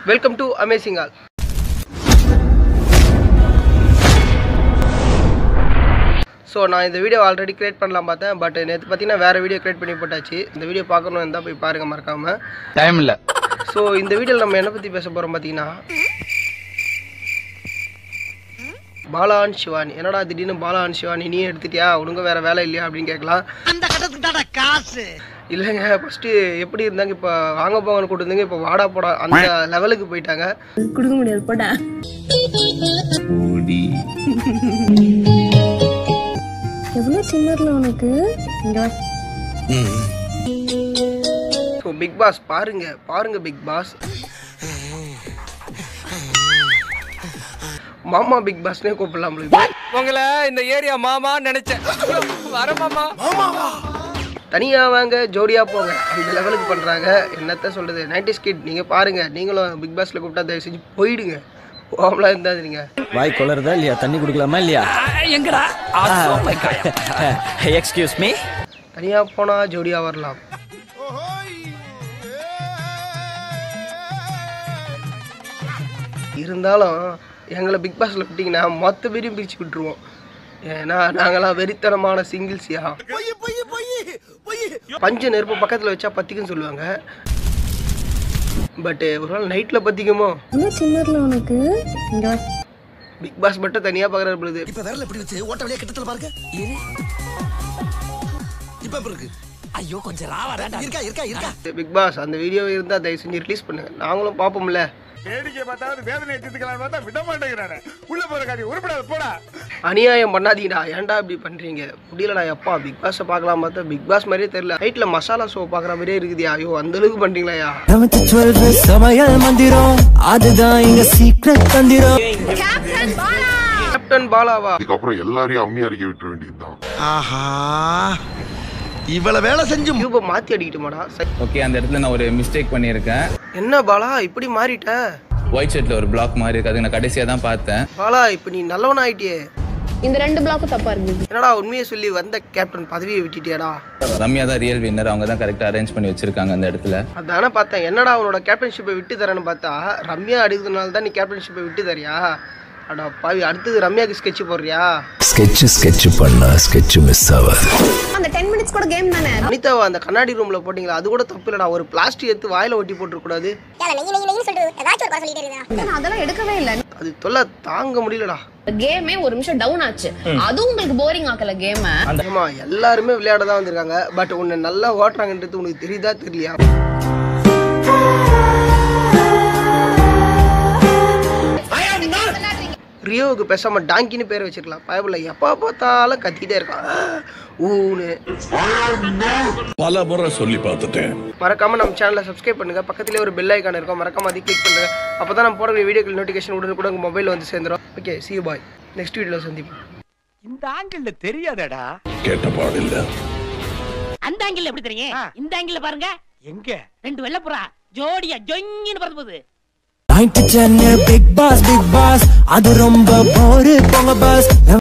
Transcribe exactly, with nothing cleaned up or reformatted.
Welcome to amazing all. So நான் இந்த video already create பண்ணலாம் பார்த்தேன், பட் நேற்று பார்த்தீங்கன்னா வேறு வீடியோ கிரியேட் பண்ணி போட்டாச்சு. இந்த வீடியோ பார்க்கணும் இருந்தால் போய் பாருங்க மறக்காமல். டைம் இல்லை. ஸோ இந்த வீடியோவில் நம்ம என்ன பற்றி பேச போகிறோம் பார்த்தீங்கன்னா, பாலா அண்ட் சிவானி. என்னடா திடீர்னு பாலா அண்ட் சிவானி நீ எடுத்துட்டியா, உனக்கு வேறு வேலை இல்லையா அப்படின்னு கேட்கலாம். அந்த கட்டத்துக்கு தான காசு இல்லைங்க, ஃபஸ்ட்டு எப்படி இருந்தாங்க, இப்போ வாங்க போங்கன்னு கூட்டு இருந்தாங்க, இப்போ வாடா போடா அந்த லெவலுக்கு போயிட்டாங்க. கொடுக்க முடியாது போடா. எவ்வளோ சின்னர்ல உனக்கு. ஸோ பிக் பாஸ் பாருங்க பாருங்க பிக் பாஸ் மாமா பிக் பாஸ்னே கூப்பிடலாம். உங்களை இந்த ஏரியா மாமா நினைச்சேன். வர மாமா. தனியாக வாங்க ஜோடியாக போங்க அந்த லெவலுக்கு பண்ணுறாங்க. என்னத்த சொல்கிறது, நைன்டிஸ் கிட் நீங்கள் பாருங்கள். நீங்களும் பிக் பாஸில் கூப்பிட்டா தயவு செஞ்சு போயிடுங்க, போகலாம் இருந்தாதீங்க. வாய் கொளறதா இல்லையா, தண்ணி குடிக்கலாமா இல்லையா? எங்கடா எக்ஸ்கியூஸ் மீ. தனியாக போனால் ஜோடியாக வரலாம். இருந்தாலும் எங்களை பிக் பாஸில் விட்டிங்கன்னா மொத்த பேரையும் பிரித்து விட்டுருவோம். ஏன்னா நாங்களாம் வெறித்தனமான சிங்கிள்ஸியா. பஞ்ச நெருப்பு பக்கத்தில் வச்சா பத்திக்குன்னு சொல்லுவாங்க, பட் ஒரு நாள் நைட்டில் பத்திக்குமோ. சின்னர்ல உனக்கு. பிக் பாஸ் மட்டும் தனியாக பார்க்குற பொழுது இப்ப விரல இப்படி வச்சு ஓட்ட வழியா கிட்டத்துல பாருங்க. இப்ப இருக்கு. ஐயோ கொஞ்சம் ராவா இருக்கா இருக்கா இருக்கா. பிக் பாஸ் அந்த வீடியோ இருந்தால் தயவு செஞ்சு ரிலீஸ் பண்ணுங்க, நாங்களும் பார்ப்போம்ல. வேடிக்கை பார்த்தாவது வேதனை எடுத்துக்கலாம் பார்த்தா விட மாட்டேங்கிறானே. உள்ள போற காரியம் உருப்படாது போடா. அநியாயம் பண்ணாதீங்கடா, ஏன்டா இப்படி பண்றீங்க? முடியலடா எப்பா. பிக் பாஸை பார்க்கலாம் பார்த்தா பிக் பாஸ் மாதிரியே தெரியல. நைட்ல மசாலா ஷோ பார்க்குற மாதிரியே இருக்குதியா. ஐயோ அந்த அளவுக்கு பண்றீங்களா? சமையல் மந்திரம் அதுதான் எங்க சீக்ரெட் தந்திரம். கேப்டன் பாலாவா? அதுக்கப்புறம் எல்லாரையும் அம்மி அறிக்கை விட்டுற வேண்டியதுதான். ஆஹா இவ்வளவு வேலை செஞ்சு டியூபை மாத்தி அடிக்கட்டுமாடா? ஓகே, அந்த இடத்துல நான் ஒரு மிஸ்டேக் பண்ணியிருக்கேன். என்ன பாலா இப்படி மாறிட்ட? ஒயிட் ஷர்ட்ல ஒரு பிளாக் மாதிரி இருக்கு, அது நான் கடைசியா தான் பார்த்தேன். பாலா இப்ப நீ நல்லவனா ஆயிட்டியே. இந்த ரெண்டு பிளாக்கும் தப்பா இருக்கு. என்னடா உண்மையை சொல்லி வந்த கேப்டன் பதவியை விட்டுட்டியாடா? ரம்யா தான் ரியல் வின்னர், அவங்க தான் கரெக்டா அரேஞ்ச் பண்ணி வச்சிருக்காங்க அந்த இடத்துல. அதானே பார்த்தேன். என்னடா உன்னோட கேப்டன்ஷிப்பை விட்டு தரேன்னு பார்த்தா ரம்யா அடிக்கிறதுனால தான் நீ கேப்டன்ஷிப்பை விட்டு தரியா? அடா பாவி, அடுத்தது ரம்யாக்கு ஸ்கெட்ச் போடுறியா? ஸ்கெட்ச் ஸ்கெட்ச் பண்ணா ஸ்கெட்ச் மிஸ் ஆகாது. அந்த ten minutes கூட கேம் தானே. அனிதாவை அந்த கண்ணாடி ரூம்ல போட்டீங்களா, அது கூட தப்பு இல்லடா. ஒரு பிளாஸ்டிக் எடுத்து வாயில ஒட்டி போட்டுற கூடாது. அதெல்லாம் எடுக்கவே இல்ல. அது தொல்லை தாங்க முடியலடா. கேமே ஒரு நிமிஷம் டவுன் ஆச்சு, அதுவும் உங்களுக்கு போரிங் ஆக்கல கேம். ஆமா, எல்லாருமே விளையாட தான் வந்திருக்காங்க, பட் உன்னை நல்லா ஓட்டுறாங்கன்றது உனக்கு தெரியுதா தெரியலையா? ரியோவுக்கு பேசாம டாங்கின்னு பேர் வச்சிருக்கலாம். பயபுல எப்போ பார்த்தாலும் கத்திட்டே இருக்கான் ஊன்னு. பல முறை சொல்லி பார்த்துட்டேன். மறக்காம நம்ம சேனலை சப்ஸ்கிரைப் பண்ணுங்க, பக்கத்துலேயே ஒரு பெல் ஐக்கான் இருக்கும், மறக்காம அதை கிளிக் பண்ணுங்க. அப்பதான் நம்ம போடுற வீடியோக்கள் நோட்டிஃபிகேஷன் உடனே கூட உங்க மொபைல் வந்து சேர்ந்துடும். Okay, see you bye. Next வீடியோல சந்திப்போம். இந்த ஆங்கிள் தெரியாதடா. கேட்ட பாடில்ல. அந்த ஆங்கிள் எப்படி தெரியும்? இந்த ஆங்கிள் பாருங்க. எங்க ரெண்டு வெள்ளப்புறா ஜோடியா ஜொங்கின்னு பறந்து போகுது. Ninety ten Bigg Boss Bigg Boss அது ரொம்ப போரு போங்க பாஸ்.